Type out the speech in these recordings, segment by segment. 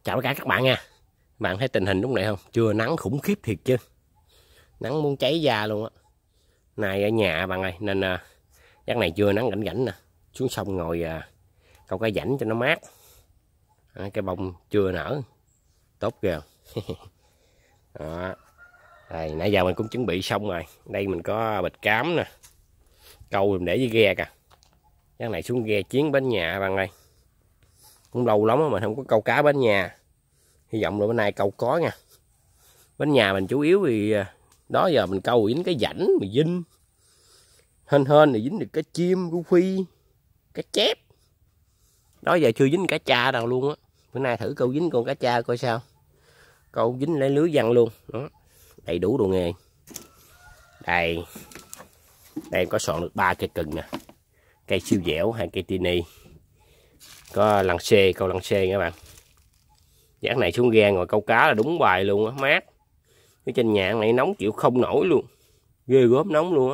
Chào tất cả các bạn nha. Bạn thấy tình hình lúc này không? Trưa nắng khủng khiếp thiệt chứ. Nắng muốn cháy da luôn á. Này ở nhà bạn ơi, nên chắc này trưa nắng rảnh rảnh nè. Xuống sông ngồi câu cái rảnh cho nó mát. Cái bông chưa nở. Tốt kìa. Đó. Đây, nãy giờ mình cũng chuẩn bị xong rồi. Đây mình có bịch cám nè. Câu mình để với ghe kìa. Chắc này xuống ghe chiến bến nhà bạn ơi. Cũng lâu lắm mà mình không có câu cá bến nhà. Hy vọng là bữa nay câu có nha. Bến nhà mình chủ yếu thì đó giờ mình câu dính cái rảnh mà dinh hên thì dính được cá chim, gu phi, cá chép. Đó giờ chưa dính cá cha đâu luôn á. Bữa nay thử câu dính con cá cha coi sao. Câu dính lấy lưới văng luôn. Đó. Đầy đủ đồ nghề. Đây. Đây có soạn được 3 cây cần nè. Cây siêu dẻo, 2 cây tini. Có lăng xê, câu lăng xê nha các bạn. Dắt này xuống ghe ngồi câu cá là đúng bài luôn á, mát. Cái trên nhà này nóng chịu không nổi luôn. Ghê gớm nóng luôn á.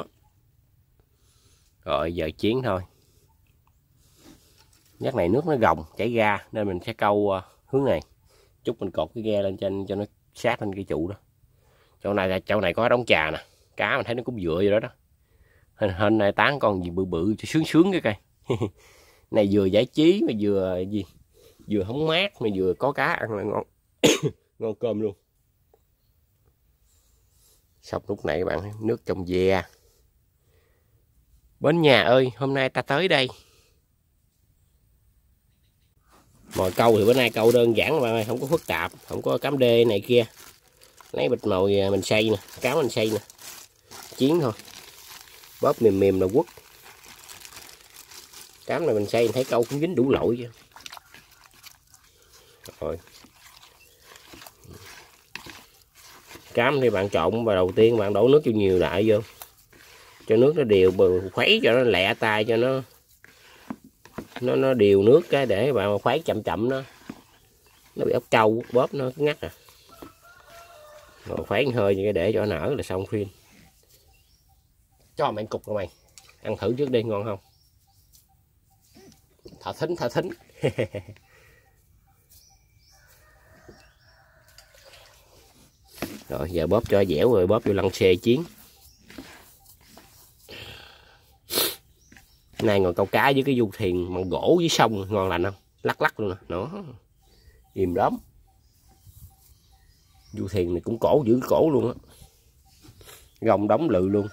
Rồi giờ chiến thôi. Nhắc này nước nó gồng chảy ra nên mình sẽ câu hướng này. Chút mình cột cái ghe lên trên cho nó sát lên cái trụ đó. Chỗ này có đống trà nè. Cá mình thấy nó cũng dựa vô đó đó. Hên này tán con gì bự bự cho sướng sướng cái cây. Này vừa giải trí mà vừa gì? Vừa hóng mát mà vừa có cá ăn là ngon. Ngon cơm luôn. Xong lúc này các bạn nước trong ve. Bến nhà ơi, hôm nay ta tới đây. Mồi câu thì bữa nay câu đơn giản bạn ơi, không có phức tạp, không có cám đê này kia. Lấy bịch mồi mình xay nè, cáo mình xay nè. Chiến thôi. Bóp mềm mềm là quất. Cám này mình xay thấy câu cũng dính đủ lội chứ. Rồi. Cám thì bạn trộn và đầu tiên bạn đổ nước cho nhiều lại vô. Cho nước nó đều khuấy cho nó lẹ tay cho nó đều nước cái để bạn khuấy chậm chậm nó bị ốc trâu bóp nó ngắt à. Rồi khuấy hơi như để cho nở là xong phim. Cho mày cục rồi mày. Ăn thử trước đi ngon không? Thả thính. Rồi giờ bóp cho dẻo rồi bóp vô lăng xê chiến. Nay ngồi câu cá với cái du thuyền bằng gỗ dưới sông ngon lành không? Lắc luôn nè, nó im lắm. Du thuyền này cũng cổ giữ cổ luôn á. Gông đóng lự luôn.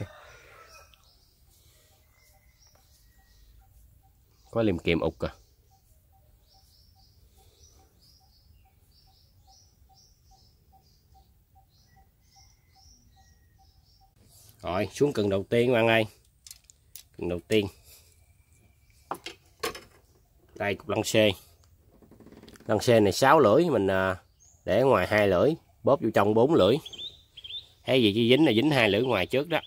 Có liềm kiềm ục à. Rồi xuống cần đầu tiên các bạn ơi. Cần đầu tiên. Đây cục lăng xê. Lăng xê này 6 lưỡi mình để ngoài 2 lưỡi, bóp vô trong 4 lưỡi. Hay gì chứ dính là dính 2 lưỡi ngoài trước đó.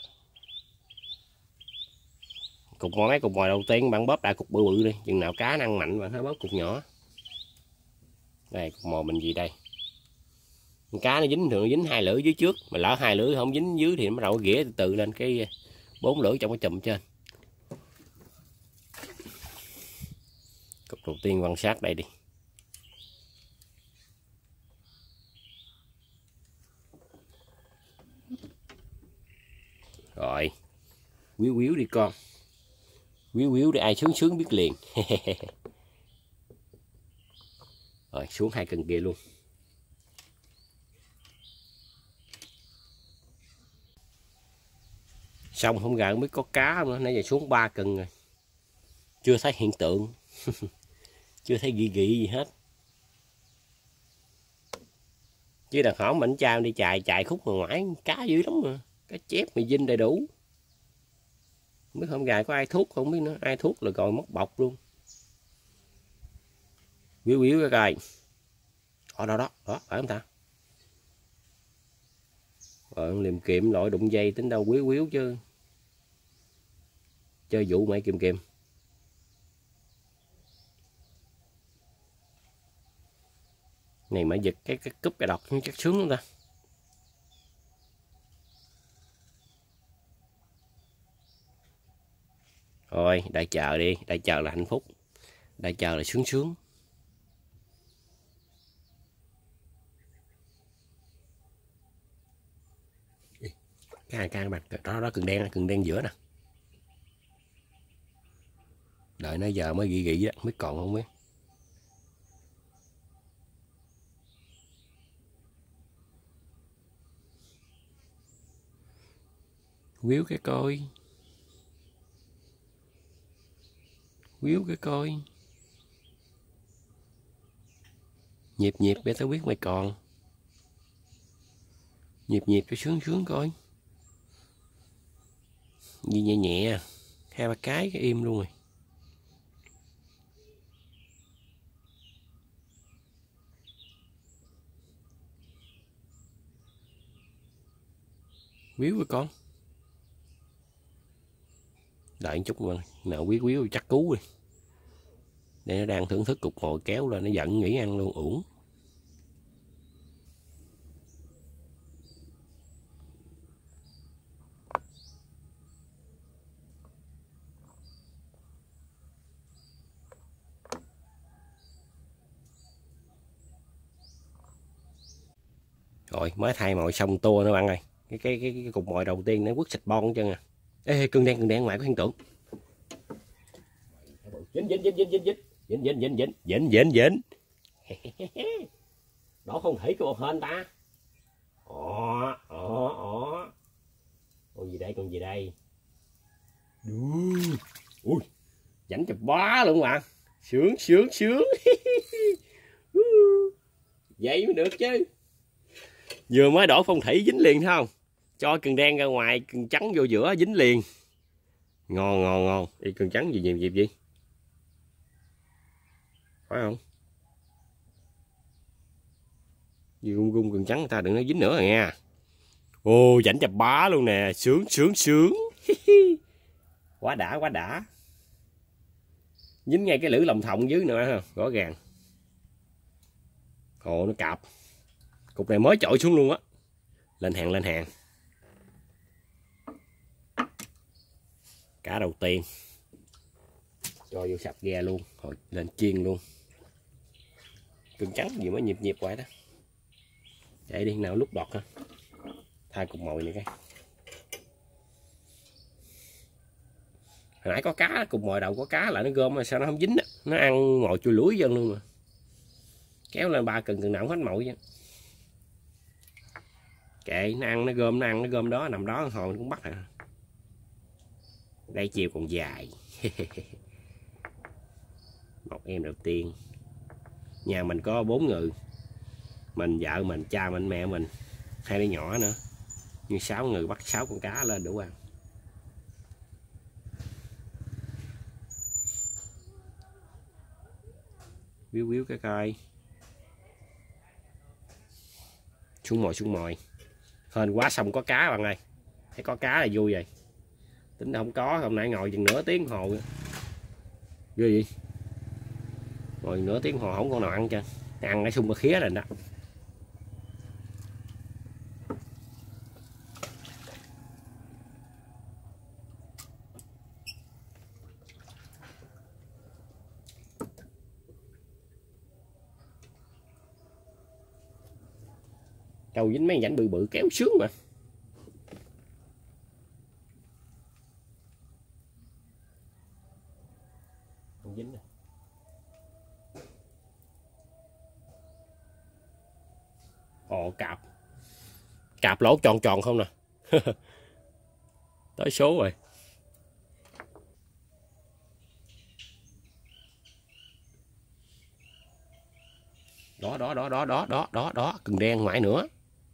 Cục mồi đầu tiên bạn bóp đại cục bự bự đi, chừng nào cá ăn mạnh bạn phải bóp cục nhỏ. Đây cục mồi mình gì đây. Cá nó dính thường nó dính 2 lưỡi dưới trước, mà lỡ 2 lưỡi không dính dưới thì nó bắt đầu ghĩa từ từ lên cái 4 lưỡi trong cái chùm trên. Cục đầu tiên quan sát đây đi. Rồi quýu đi con, quýu để ai sướng sướng biết liền. Rồi xuống 2 cần kia luôn. Xong không gà không biết có cá không nữa, nãy giờ xuống 3 cần rồi. Chưa thấy hiện tượng. Chưa thấy ghi gì hết. Chứ đàn hỏng mình trao đi chạy khúc ngoài ngoại cá dữ lắm mà. Cá chép mì dinh đầy đủ. Không biết hôm gà có ai thuốc không biết nữa, ai thuốc là còn mất bọc luôn. Quýu cái coi. Đó phải không ta? Rồi liềm kiệm loại đụng dây tính đâu quýu chứ. Chơi vụ mày kiềm. Này mà giật cái cúp cái đọt chắc sướng lắm ta. Rồi đợi chờ đi, đợi chờ là hạnh phúc. Đợi chờ là sướng. Cái hàng can bạc đó, đó cần đen giữa nè. Đợi nó giờ mới gỉ đó, mới còn không biết. Quýu cái coi. Quýu cái coi. Nhịp nhịp để tao biết mày còn. Nhịp nhịp cho sướng sướng coi. Gì nhẹ nhẹ. 2-3 cái im luôn rồi. Quýu với con. Đợi một chút mà nào quýu chắc cứu đi. Đây nó đang thưởng thức cục mồi kéo lên nó giận nghỉ ăn luôn uổng. Rồi mới thay mồi xong tua nữa bạn ơi. Cái cục mồi đầu tiên nó quất xịt bon chân à. Ê cưng đen ngoài có hiện tượng. Dính. Đó không thể của hên ta. Con gì đây? Ui, rảnh chập bá luôn bạn. Sướng. Vậy mới được chứ. Vừa mới đổ phong thủy dính liền thấy không? Cho cần đen ra ngoài, cần trắng vô giữa dính liền. Ngon. Đi cần trắng gì? Phải không? Gì gung cần trắng người ta đừng nói dính nữa rồi nha. Ồ, rảnh chập bá luôn nè, sướng. Quá đã. Dính ngay cái lưỡi lòng thòng dưới nữa ha, rõ ràng. Ồ, nó cạp. Cục này mới chọi xuống luôn á. Lên hàng. Cá đầu tiên. Cho vô sập ghe luôn, rồi lên chiên luôn. Cưng trắng gì mới nhịp hoài đó. Chạy đi nào lúc đọt ha. Thay cục mồi này cái. Hồi nãy có cá, cục mồi đầu có cá lại nó gom mà sao nó không dính á. Nó ăn mồi chui lưới dân luôn mà. Kéo lên 3 cần nào cũng hết mồi chứ. Kệ nó ăn nó gom đó, nằm đó hồi nó cũng bắt à. Đây chiều còn dài. Một em đầu tiên. Nhà mình có 4 người. Mình, vợ mình, cha mình, mẹ mình, 2 đứa nhỏ nữa. Như 6 người bắt 6 con cá lên đủ ăn. Biếu cái coi. Xuống mồi. Hên quá xong có cá bạn ơi. Thấy có cá là vui rồi. Tính không có, hôm nay ngồi chừng nửa tiếng hồ. Ghê gì? Ngồi nửa tiếng hồ không con nào ăn chưa. Ăn cái sung cái khía rồi đó. Trâu dính mấy rảnh bự kéo sướng mà. Không dính nè. Ồ cạp lỗ tròn không nè. Tới số rồi. Đó cần đen ngoài nữa.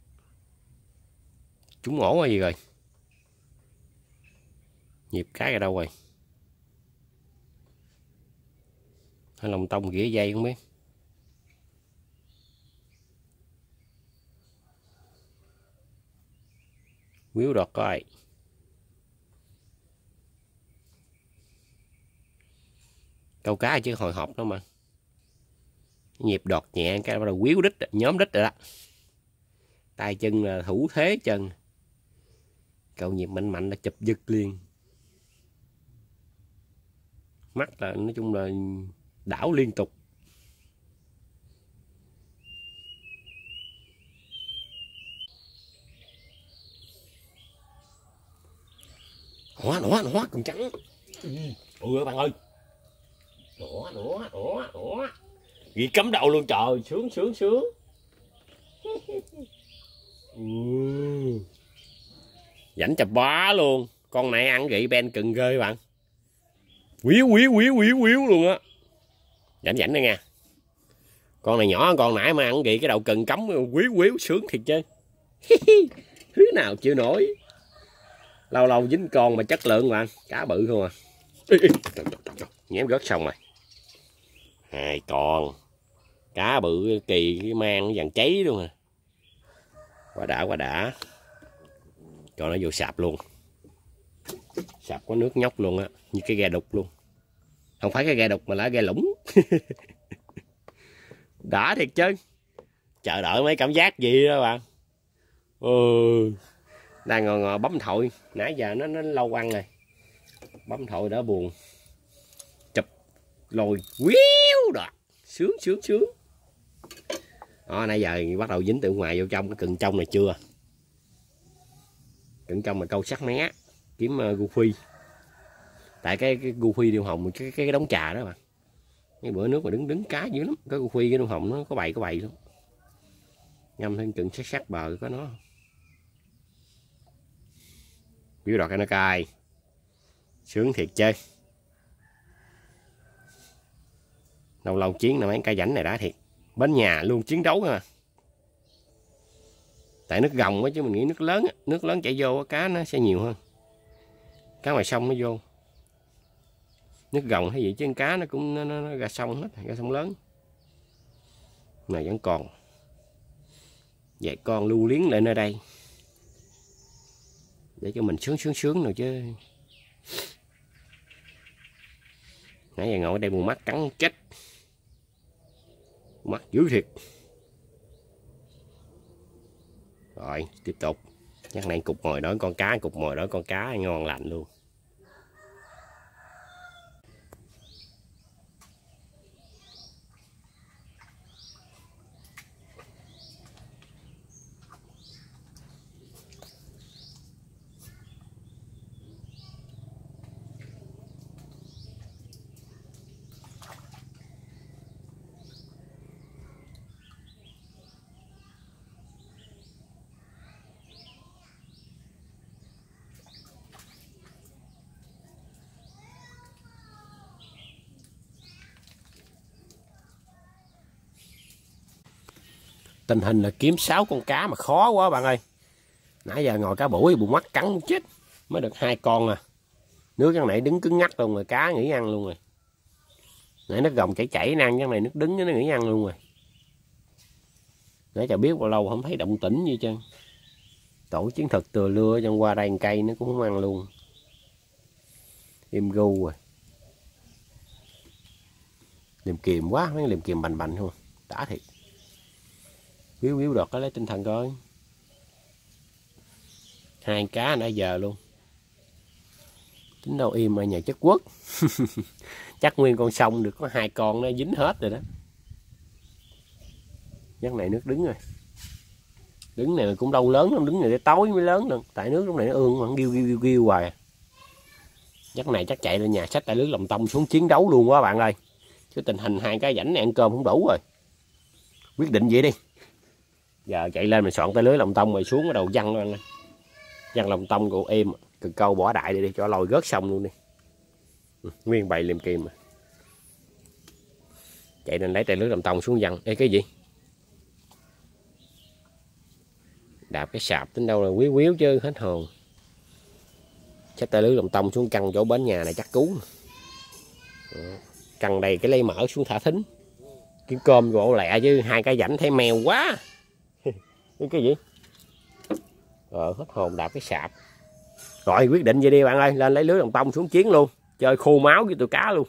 Chúng ổ hay gì rồi? Nhịp cái ở đâu rồi? Hay lồng tông ghĩa dây không biết. Quýu đọt coi. Câu cá chứ hồi hộp đó mà. Nhịp đọt nhẹ cái bắt đầu quýu đít, nhóm đít rồi đó. Tay chân là thủ thế chân. Cậu nhịp mạnh là chụp giật liền. Mắt là nói chung là đảo liên tục. Nó con trắng. Ôi bạn ơi. Nó. Ghi cắm đầu luôn trời, sướng. Rảnh chà bá luôn. Con này ăn gậy ben cừng ghê các bạn. Quýu luôn á. Rảnh đây nha. Con này nhỏ, con nãy mà ăn gậy cái đầu cừng cắm quýu sướng thiệt chứ. Thứ nào chịu nổi. Lâu dính con mà chất lượng bạn, cá bự không à. Nhém rớt xong rồi. 2 con. Cá bự kỳ mang vàng cháy luôn à. Quá đã. Cho nó vô sạp luôn. Sạp có nước nhóc luôn á, như cái ghe đục luôn. Không phải cái ghe đục mà là ghe lũng. Đã thiệt chứ. Chờ đợi mấy cảm giác gì đó bạn. Đang ngồi bấm thoại. Nãy giờ nó lâu ăn rồi. Bấm thoại đỡ buồn. Chụp lồi quýu đó. Sướng. Đó, nãy giờ bắt đầu dính từ ngoài vô trong. Cái cần trong này chưa. Cần trong mà câu sắc mé. Kiếm guppy. Tại cái guppy điêu hồng cái đống trà đó bạn. Cái bữa nước mà đứng cá dữ lắm. Cái guppy cái điêu hồng nó có bầy luôn. Ngâm thêm chừng sắc bờ có nó. Biểu đọt nó cay. Sướng thiệt chơi. Lâu chiến là mấy cây rảnh này đã thiệt. Bên nhà luôn chiến đấu mà. Tại nước gồng á chứ mình nghĩ nước lớn chạy vô cá nó sẽ nhiều hơn. Cá ngoài sông nó vô. Nước gồng hay gì chứ cá nó cũng nó ra sông hết, ra sông lớn. Này vẫn còn. Vậy con lưu luyến lại nơi đây. Để cho mình sướng rồi chứ. Nãy giờ ngồi ở đây buồn mắt cắn chết. Mắt dữ thiệt. Rồi tiếp tục. Chắc này cục mồi đó con cá ngon lành luôn. Tình hình là kiếm 6 con cá mà khó quá bạn ơi. Nãy giờ ngồi cá bủi bụng mắt cắn chết. Mới được 2 con à. Nước cái này đứng cứng ngắc luôn rồi, cá nghỉ ăn luôn rồi. Nãy nước gồng chảy năng, cái này nước đứng nó nghỉ ăn luôn rồi. Nãy chả biết bao lâu không thấy động tĩnh gì trơn. Tổ chiến thực từa lưa trong qua đây cây nó cũng không ăn luôn. Im gu rồi. Liềm kìm quá, mấy liềm kìm bành không. Đã thiệt. Víu đọt lấy tinh thần coi. 2 cá nãy giờ luôn. Tính đâu im ở nhà chất quốc. Chắc nguyên con sông được có 2 con nó dính hết rồi đó. Giấc này nước đứng rồi. Đứng này cũng đâu lớn lắm, đứng này tới tối mới lớn luôn. Tại nước lúc này nó ương mà ghiêu hoài. Giấc này chắc chạy lên nhà xách tay lưới lồng tông xuống chiến đấu luôn quá bạn ơi. Chứ tình hình 2 cái rảnh này ăn cơm không đủ rồi. Quyết định vậy đi. Giờ chạy lên mình soạn tay lưới lồng tông rồi xuống cái đầu văng lên. Văng lồng tông của em cực câu bỏ đại đi cho lòi gớt xong luôn đi. Nguyên bầy liềm kìm mà. Chạy lên lấy tay lưới lồng tông xuống văng. Ê cái gì? Đạp cái sạp tính đâu là quýu chứ hết hồn. Xách tay lưới lồng tông xuống căng chỗ bến nhà này chắc cứu. Căng đầy cái lấy mỡ xuống thả thính. Kiếm cơm gỗ lẹ chứ 2 cái rảnh thấy mèo quá. Cái gì? Hết hồn đạp cái sạp. Rồi quyết định vậy đi bạn ơi, lên lấy lưới lồng tông xuống chiến luôn. Chơi khô máu với tụi cá luôn.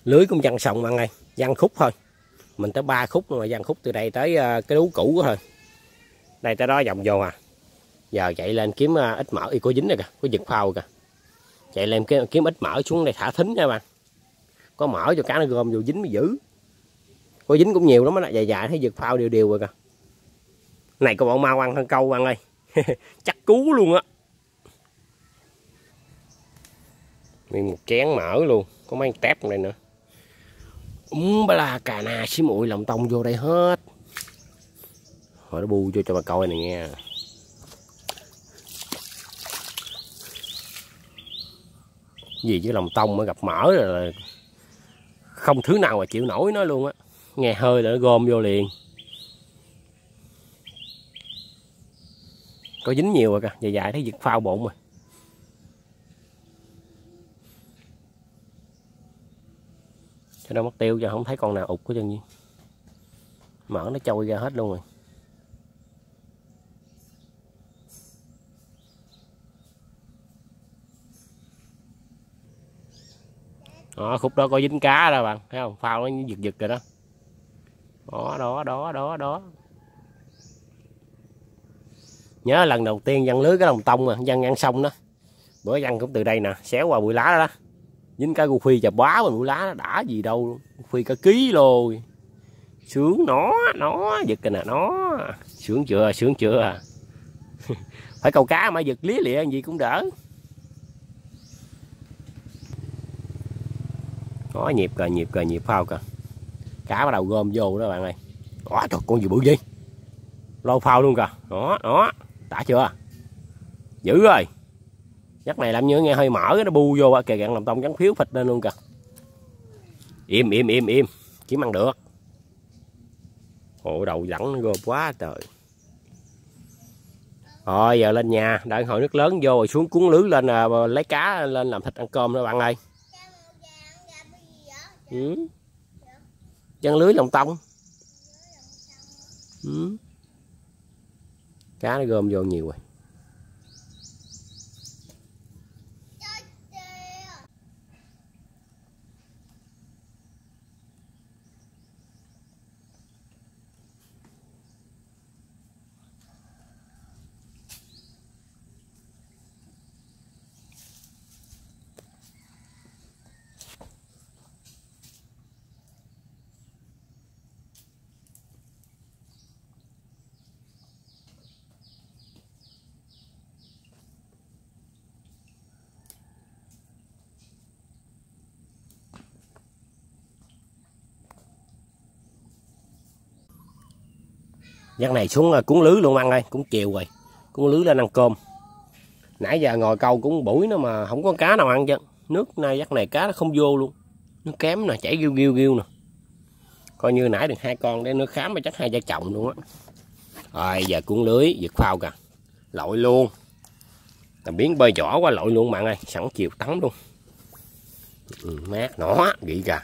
Lưới cũng văng xong bạn ơi, văng khúc thôi. Mình tới 3 khúc mà văng khúc từ đây tới cái đú cũ thôi. Đây tới đó vòng vô à. Giờ chạy lên kiếm ít mỡ, có dính rồi kìa, có giật phao kìa. Chạy lên kiếm ít mỡ xuống đây thả thính nha bạn. Có mỡ cho cá nó gom vô dính mới giữ. Có dính cũng nhiều lắm á, dài dài thấy giật phao đều đều rồi kìa. Này có bộ mau ăn hơn câu bạn ơi. Chắc cú luôn á. Nguyên một chén mỡ luôn, có mấy tép trong đây nữa. Ba la cà na xí muội lòng tông vô đây hết. Hồi nó bu vô cho bà coi này nghe. Gì chứ lòng tông mà gặp mỡ rồi là không thứ nào mà chịu nổi nó luôn á. Nghe hơi là nó gom vô liền. Có dính nhiều rồi kìa, dài dài thấy giật phao bụng rồi. Cho đâu mất tiêu giờ không thấy con nào ụt của chân nhiên. Mỡ nó trôi ra hết luôn rồi. Đó, khúc đó có dính cá đó bạn, thấy không? Phao nó giật giật rồi đó. Đó. Nhớ lần đầu tiên văng lưới cái lòng tông mà văng ăn xong đó. Bữa văng cũng từ đây nè, xéo qua bụi lá đó. Dính cá gu phi chà bá vào bụi lá nó đã gì đâu. Phi cả ký rồi. Sướng nó giật kìa nè, nó. Sướng chưa. Phải câu cá mà giật lía lịa gì cũng đỡ. Có nhịp phao kìa. Cá bắt đầu gom vô đó bạn ơi. Đó, trời, con gì bự vậy? Lô phao luôn kìa. Đó. Đã chưa? Dữ rồi. Chắc này làm như nghe hơi mở nó bu vô kìa, gạn lòng tông trắng phiếu phịch lên luôn kìa. Im. Kiếm ăn được. Ồ, đầu dẫn nó gom quá trời. Rồi giờ lên nhà, đợi hồi nước lớn vô rồi xuống cuốn lưới lên lấy cá lên làm thịt ăn cơm đó bạn ơi. Chân lưới lòng tông. Cá nó gom vô nhiều rồi. Giấc này xuống cuốn lưới luôn ăn ơi, cũng chiều rồi. Cuốn lưới lên ăn cơm. Nãy giờ ngồi câu cũng buổi nữa mà không có cá nào ăn chứ. Nước nay giấc này cá nó không vô luôn. Nước kém nè, chảy ghiêu nè. Coi như nãy được 2 con để nước khám mà chắc 2 vợ chồng luôn á. Rồi giờ cuốn lưới, giật phao kìa. Lội luôn. Tầm biến bơi giỏ qua lội luôn bạn ơi, sẵn chiều tắm luôn. Mát nó, vậy kìa.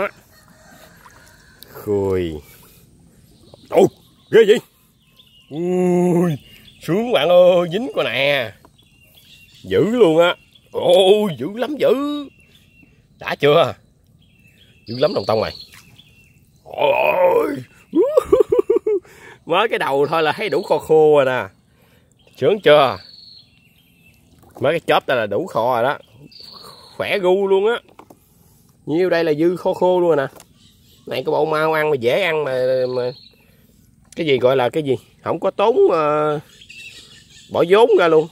Khôi. Ôi, ghê gì? Ui, sướng bạn ơi, dính con nè. Dữ luôn á. Ôi, dữ lắm dữ. Đã chưa? Dữ lắm đồng tông này. Ôi. Mới cái đầu thôi là thấy đủ khô rồi nè. Sướng chưa? Mới cái chóp đây là đủ khô rồi đó. Khỏe gu luôn á. Nhiêu đây là dư khô luôn nè. Này có bộ mau ăn mà dễ ăn mà cái gì gọi là cái gì? Không có tốn bỏ vốn ra luôn.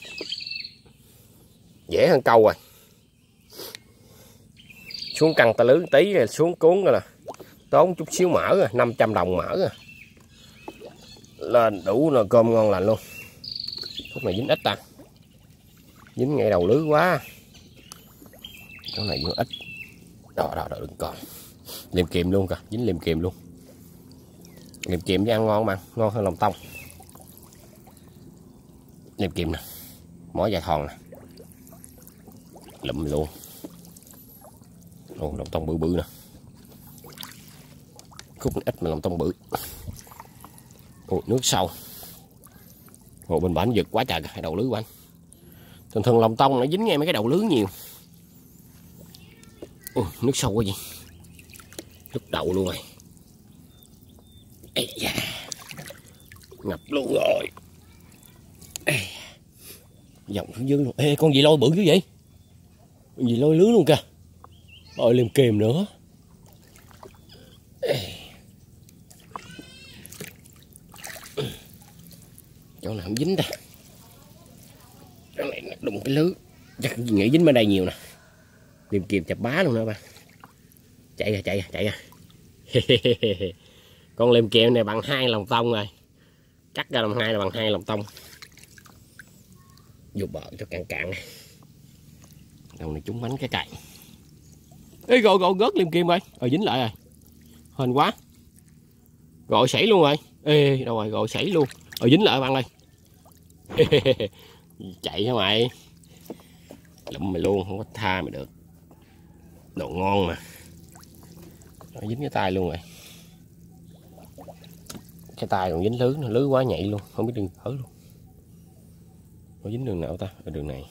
Dễ hơn câu rồi. Xuống căng ta lưới tí rồi xuống cuốn rồi nè. Tốn chút xíu mỡ rồi, 500 đồng mỡ rồi. Lên đủ là cơm ngon lành luôn. Khúc này dính ít ta. Dính ngay đầu lưới quá. Chỗ này dính ít. Đó đừng còn. Liềm kiềm luôn kìa, dính liềm kiềm luôn. Liềm kiềm với ăn ngon mà, ngon hơn lòng tông. Liềm kiềm nè. Mỏ dài thòn nè. Lụm luôn. Ồ, lòng tông bự bự nè. Khúc này ít mà lòng tông bự. Ồ, nước sâu. Ồ, bên bển giật quá trời cái đầu lưới của anh. Thường lòng tông nó dính ngay mấy cái đầu lưới nhiều. Ồ, nước sâu quá gì. lúc đầu luôn rồi. Ây da, ngập luôn rồi. Dòng xuống dưới luôn. Ê, con gì lôi bự dữ vậy? Con gì lôi lưới luôn kìa. Rồi liềm kìm nữa. Chỗ nào không dính ta? Chỗ này nó đụng cái lưới. Chắc nghĩ dính bên đây nhiều nè. Liềm kìm chập bá luôn đó ba. Chạy ra. Con liềm kìm này bằng 2 lòng tông rồi. Cắt ra làm 2 là bằng 2 lòng tông. Vô bờ cho cạn này. Đầu này trúng bánh cái cày. Ê, gọi gớt liềm kìm rồi. Dính lại rồi. Hên quá. Gọi sảy luôn rồi. Ê, đâu rồi, gọi sảy luôn. Dính lại bạn ơi. Chạy hả mày? Lụm mày luôn, không có tha mày được. Đồ ngon mà. Dính cái tay luôn rồi. Cái tay còn dính lưới, lưới quá nhạy luôn, không biết đường thở luôn. Có dính đường nào ta? Ở đường này.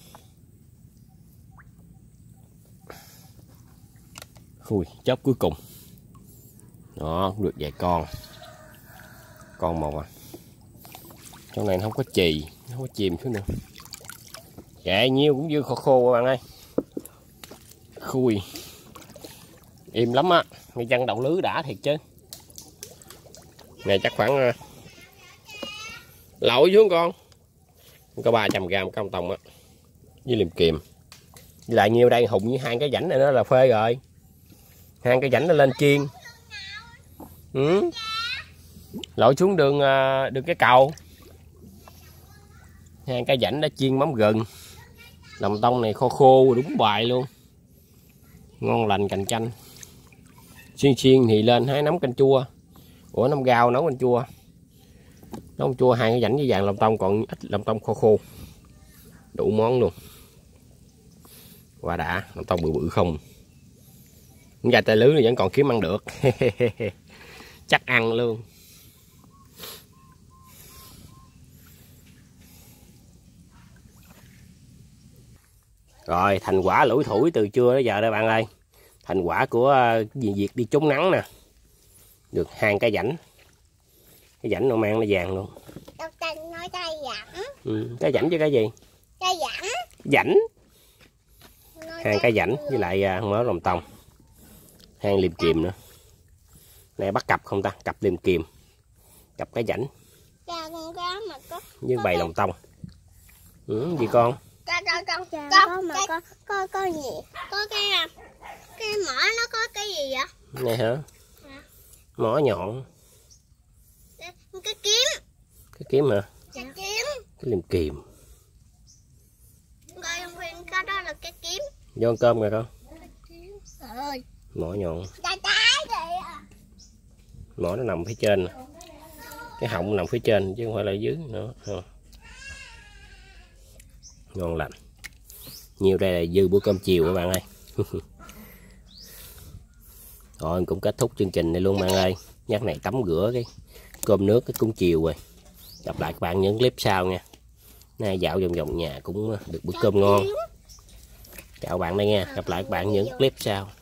Khui, chớp cuối cùng. Đó, cũng được vài con. Con một à. Trong này nó không có chì, nó không có chìm xuống nữa. Dạ, nhiêu cũng dư khô các bạn ơi. Khui. Im lắm á, ngay chân đầu lưới đã thiệt chứ. Này chắc khoảng lội xuống con. Có 300g con tông á. Với liềm kìm. Với lại nhiêu đây hùng với 2 cái rãnh này nó là phê rồi. 2 cái rãnh nó lên chiên. Lội xuống đường cái cầu. 2 cái rãnh đã chiên mắm gừng. Lòng tông này khô đúng bài luôn. Ngon lành cành chanh. Xiên thì lên 2 nắm canh chua. Ủa, nắm rau nấu canh chua. Nấu canh chua 2 cái rãnh với vàng lòng tông, còn ít lòng tông khô. Đủ món luôn. Quả đã, lòng tông bự không. Ra tay lưới thì vẫn còn kiếm ăn được. Chắc ăn luôn. Rồi, thành quả lủi thủi từ trưa đến giờ đây bạn ơi. Thành quả của việc đi trốn nắng nè. Được 2 cái rãnh. Cái rãnh nó mang nó vàng luôn. Nói cây rãnh. Cái rãnh chứ cái gì? Cây rãnh. Rãnh. 2 cái rãnh với lại mớ lòng tông. 2 liềm kìm nữa. Này bắt cặp không ta? Cặp liềm kìm. Cặp cái rãnh. Con cá mà với bầy lòng tông. Gì con? Có gì? Có cái mỏ nó có cái gì vậy? Này hả? Mỏ nhọn. Cái kiếm. Cái kiếm hả? Cái kiếm. Cái liềm kìm. Coi trong phim có đó là cái kiếm. Vô ăn cơm rồi con. Ơi. Mỏ nhọn. Mỏ nó nằm phía trên nè. Cái họng nằm phía trên chứ không phải là dưới nữa. Ngon lành. Nhiều đây là dư bữa cơm chiều các bạn ơi. Rồi cũng kết thúc chương trình này luôn bạn ơi. Nhắc này tắm rửa cái cơm nước cái cúng chiều rồi. Gặp lại các bạn những clip sau nha. Nay dạo vòng nhà cũng được bữa cơm ngon. Chào bạn đây nha. Gặp lại các bạn những clip sau.